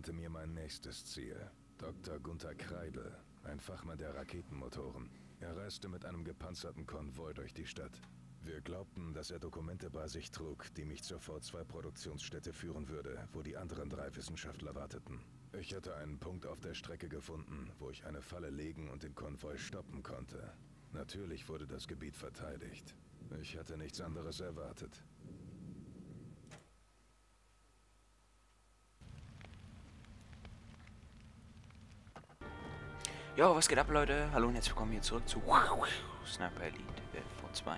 nannte mir mein nächstes Ziel. Dr. Gunther Kreidel, ein Fachmann der Raketenmotoren. Er reiste mit einem gepanzerten Konvoi durch die Stadt. Wir glaubten, dass er Dokumente bei sich trug, die mich zur V2-Produktionsstätte führen würde, wo die anderen 3 Wissenschaftler warteten. Ich hatte einen Punkt auf der Strecke gefunden, wo ich eine Falle legen und den Konvoi stoppen konnte. Natürlich wurde das Gebiet verteidigt. Ich hatte nichts anderes erwartet. Jo, was geht ab, Leute? Hallo und herzlich willkommen hier zurück zu Sniper Elite V2.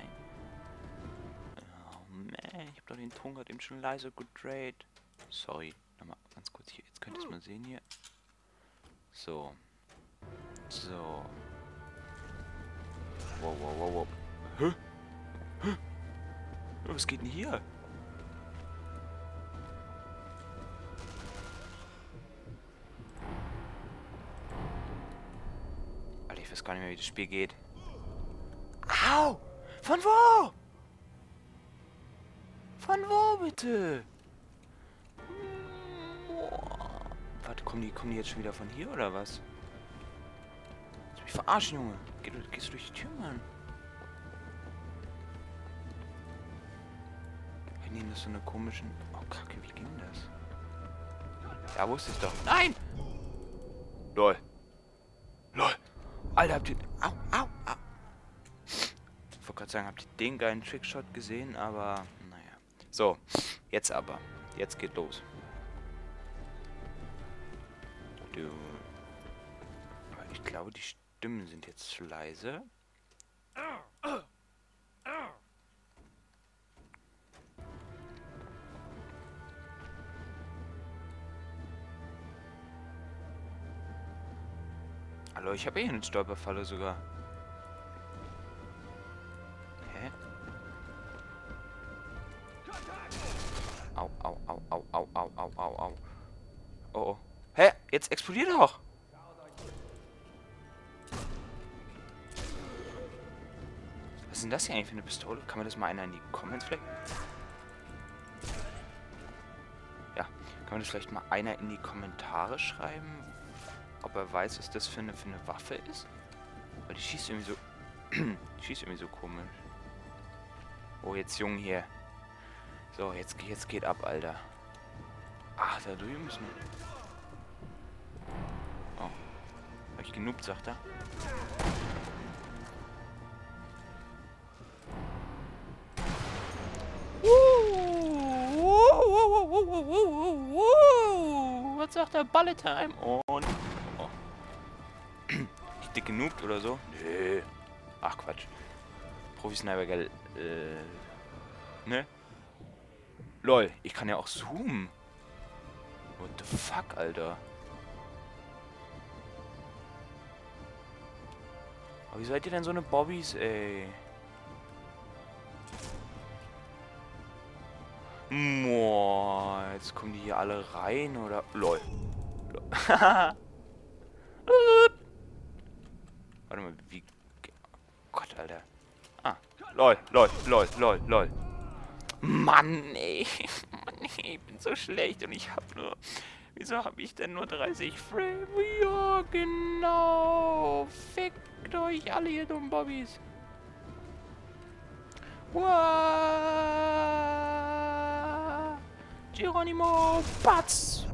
Oh man, ich hab doch den Ton gerade eben schon leise gedreht. Sorry, nochmal ganz kurz hier. Jetzt könnt ihr es mal sehen hier. So. So. Wow, wow, wow, wow. Hä? Hä? Was geht denn hier? Ich weiß gar nicht mehr, wie das Spiel geht. Au! Von wo? Von wo, bitte? Warte, kommen die jetzt schon wieder von hier, oder was? Willst du mich verarschen, Junge? Gehst du durch die Tür, Mann? Wir nehmen das so eine komischen... Oh, Kacke, wie ging das? Ja, wusste ich doch. Nein! Lol. Lol. Alter, habt ihr... Au, au, au. Ich wollte gerade sagen, habt ihr den geilen Trickshot gesehen, aber... Naja. So, jetzt aber. Jetzt geht los. Du... Aber ich glaube, die Stimmen sind jetzt zu leise. Hallo, ich habe hier eine Stolperfalle sogar. Hä? Au, au, au, au, au, au, au, au, au. Oh, oh. Hä? Jetzt explodiert doch! Was ist denn das hier eigentlich für eine Pistole? Kann mir das mal einer in die Comments vielleicht... Ja, kann mir das vielleicht mal einer in die Kommentare schreiben? Ob er weiß, was das für eine Waffe ist? Weil die schießt irgendwie so... die schießt irgendwie so komisch. Oh, jetzt Jung hier. So, jetzt geht ab, Alter. Ach, da drüben müssen wir... Oh. Hab ich genoobt, sagt er. Was sagt der Bullet Time? Und... Oh. Ich dick genoobt oder so? Nö. Ach, Quatsch. Profi-Sniper, gell? Ne? Lol, ich kann ja auch zoomen. What the fuck, Alter? Aber wie seid ihr denn so eine Bobbys, ey? Moa, jetzt kommen die hier alle rein, oder? Lol. Warte mal, wie... Oh Gott, Alter. Ah, lol, lol, lol, lol, lol. Mann, ey. Mann, ey, ich bin so schlecht und ich hab nur... Wieso hab ich denn nur 30 Frames? Ja, genau. Fickt euch alle, ihr dummen Bobbys. Wow. Geronimo, Batz.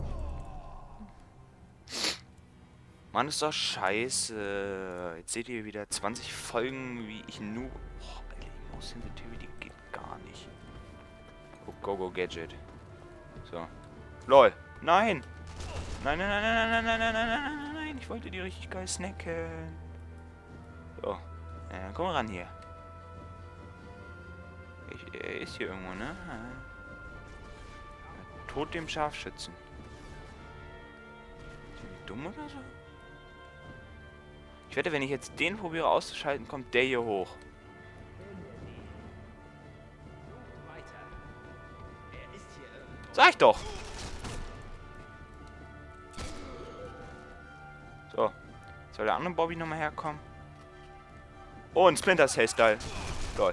Mann, ist doch scheiße. Jetzt seht ihr wieder 20 Folgen, wie ich nur... Boah, Alter, die Mouse Sensitivity geht gar nicht. Oh, go, Gadget. So. LOL. Nein! Nein, nein, nein, nein, nein, nein, nein, nein, nein, nein, nein. Ich wollte die richtig geil snacken. So. Dann komm ran hier. Er ist hier irgendwo, ne? Tod dem Scharfschützen. Ist der dumm oder so? Ich wette, wenn ich jetzt den probiere auszuschalten, kommt der hier hoch. Sag ich doch! So. Soll der andere Bobby nochmal herkommen? Oh, ein Splinter Cell Style. Lol.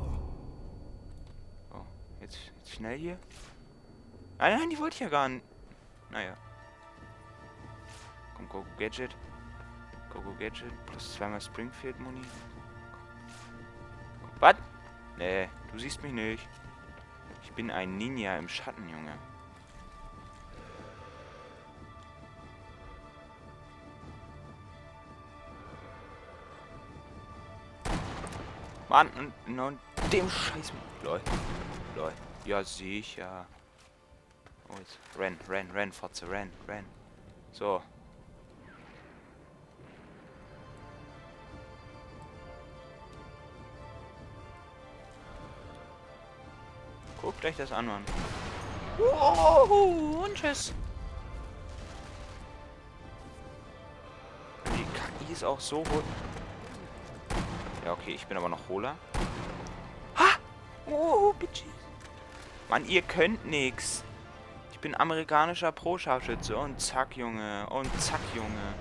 So, jetzt schnell hier. Nein, die wollte ich ja gar nicht. Naja. Go Gadget. Go Gadget. Plus 2-mal Springfield Muni. Was? Nee, du siehst mich nicht. Ich bin ein Ninja im Schatten, Junge. Mann, und dem Scheiß... Lol. Lol. Ja, sicher. Oh, jetzt. Renn, Fotze, renn. So. Guckt euch das an, Mann. Und tschüss. Die KI ist auch so gut. Ja, okay, ich bin aber noch hohler. Ha! Bitches. Mann, ihr könnt nix. Ich bin amerikanischer Pro-Scharfschütze. Und zack, Junge. Und zack, Junge.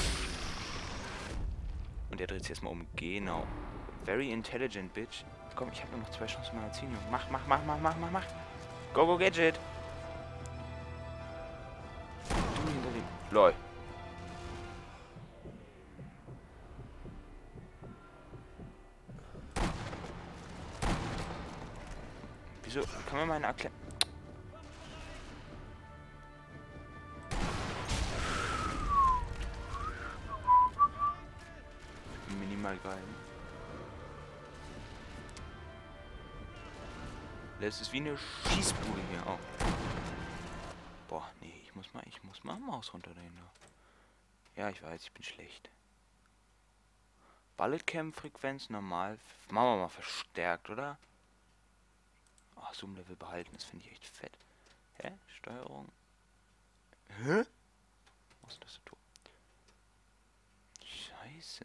Und der dreht sich erstmal um. Genau. Very intelligent, bitch. Komm, ich habe nur noch 2 Chancen Magazin, Junge. Mach. Go Gadget. Du hinter dem. Lol. Wieso? Kann man mal eine erklären? Minimal geil. Das ist wie eine Schießbude hier auch. Boah, nee, ich muss mal Maus runterdrehen. Ja, ich weiß, ich bin schlecht. Bulletcam-Frequenz normal. Machen wir mal verstärkt, oder? Ach, Zoom-Level behalten, das finde ich echt fett. Hä? Steuerung. Hä? Maustastatur. Scheiße.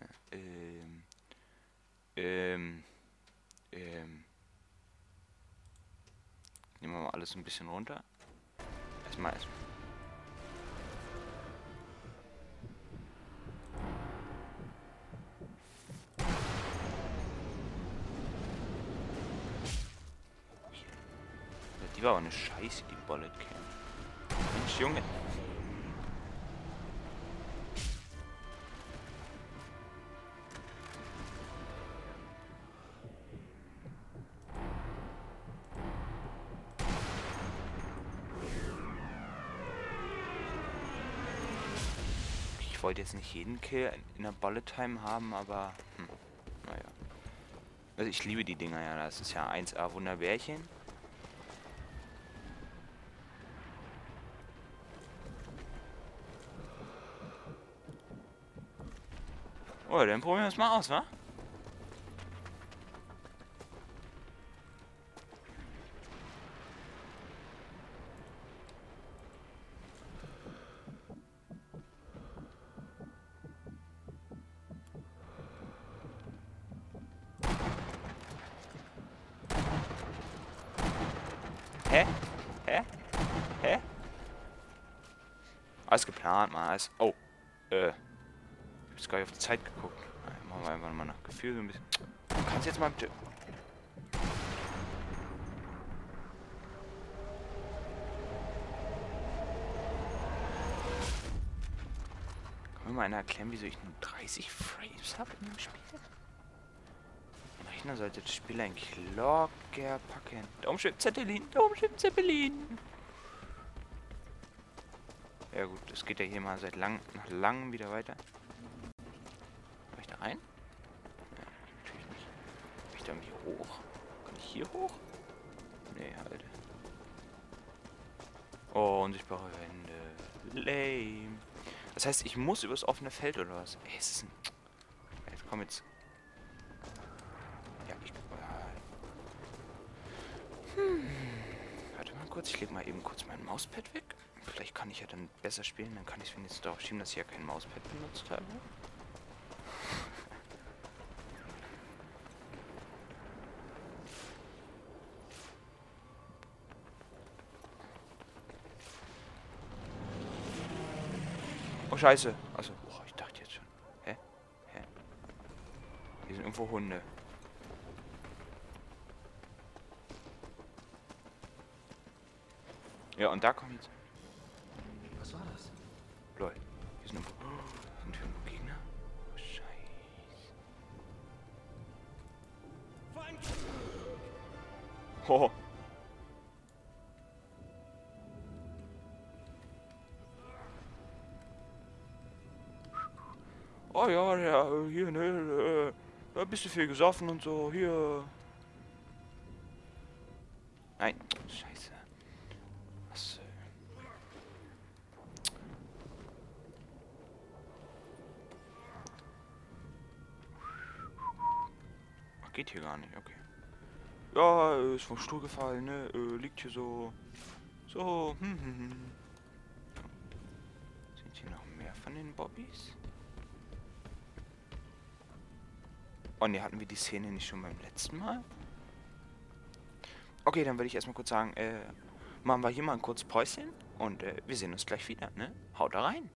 Nehmen wir mal alles ein bisschen runter. Erstmal. Die war aber eine Scheiße, die Bullet Cam. Mensch, Junge. Ich wollte jetzt nicht jeden Kill in der Bullet Time haben, aber naja. Also ich liebe die Dinger ja, das ist ja 1A Wunderbärchen. Oh, dann probieren wir es mal aus, wa? Hä? Alles geplant, Mann. Alles... Oh. Ich hab jetzt gar nicht auf die Zeit geguckt. Machen wir einfach mal nach Gefühl so ein bisschen. Kannst jetzt mal bitte... Kann mir mal einer erklären, wieso ich nur 30 Frames habe in dem Spiel? Mein Rechner sollte das Spiel eigentlich locker packen. Daumenschön Zeppelin. Ja gut, das geht ja hier mal nach langem wieder weiter. Kann ich da rein? Ja, natürlich nicht. Kann ich da irgendwie hoch? Kann ich hier hoch? Nee, halt. Oh, unsichtbare Wände. Lame. Das heißt, ich muss übers offene Feld oder was? Ey, es ist ein... Jetzt komm jetzt. Ja, Warte mal kurz, ich lege mal eben kurz mein Mauspad weg. Vielleicht kann ich ja dann besser spielen, dann kann ich es wenigstens darauf schieben, dass ich ja kein Mauspad benutzt habe. Oh, scheiße. Achso, oh, ich dachte jetzt schon. Hä? Hier sind irgendwo Hunde. Ja, und da kommt jetzt... Was war das? Lol. Hier sind irgendwo... Ho. Oh ja, ja, hier, ne, da bist du viel gesoffen und so, hier. Nein, scheiße. Was? Ach, geht hier gar nicht, okay. Ja, ist vom Stuhl gefallen, ne, liegt hier so. So, Sind hier noch mehr von den Bobbys? Oh ne, hatten wir die Szene nicht schon beim letzten Mal? Okay, dann würde ich erstmal kurz sagen, machen wir hier mal ein kurzes Päuschen und wir sehen uns gleich wieder, ne? Haut da rein!